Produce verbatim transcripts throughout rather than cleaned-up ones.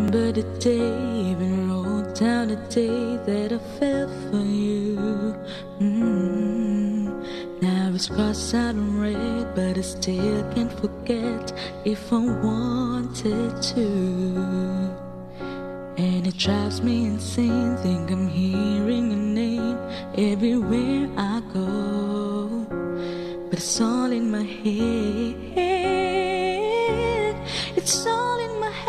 remember the day, even wrote down the day that I fell for you. mm. Now it's crossed out and red, but I still can't forget if I wanted to. And it drives me insane, think I'm hearing your name everywhere I go. But it's all in my head, it's all in my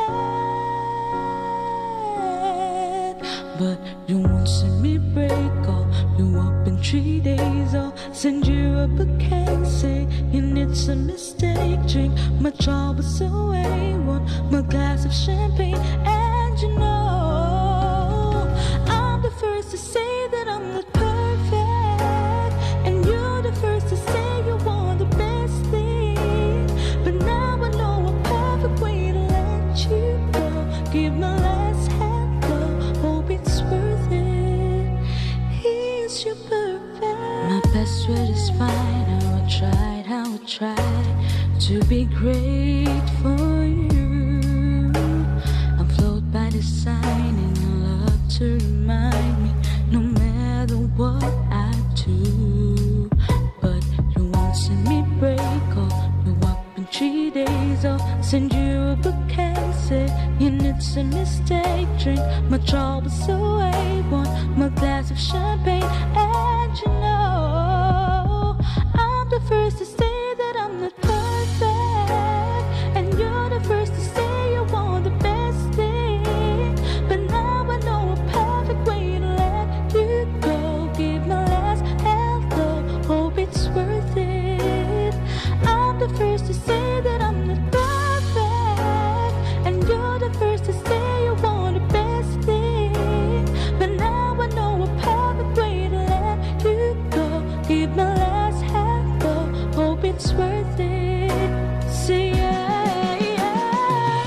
head. But you won't see me break, or you up in three days, or send you a bouquet saying it's a mistake. Drink my troubles away, want my glass of champagne. And you know, I'm the first to say that I'm not perfect, and you're the first to say you want the best thing. But now I know a perfect way to let you go. Give my last hello, hope it's worth it. Here's your perfect. My best word is fine, how I tried, how I tried to be great for you. I'm flowed by the sign and your love to remind me, no matter what I do. But you won't see me break, or you up in three days, or send you a bouquet saying it's a mistake. Drink my troubles away, want my glass of champagne. And you know, I'm the first to say that I'm not perfect, and you're the first to say you want the best thing. But now I know a perfect way to let you go. Give my last hello, hope it's worth it. I'm the first to say that I'm not perfect, and you're the first to say you want the best thing. But now I know a perfect way to let you go. Give my last hello, hope it's worth it. Say yeah, yeah,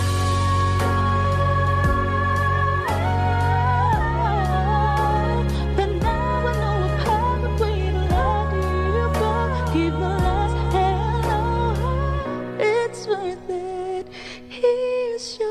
yeah. But now I know a perfect way to let you go. Give my last hello, it's worth it. Here's your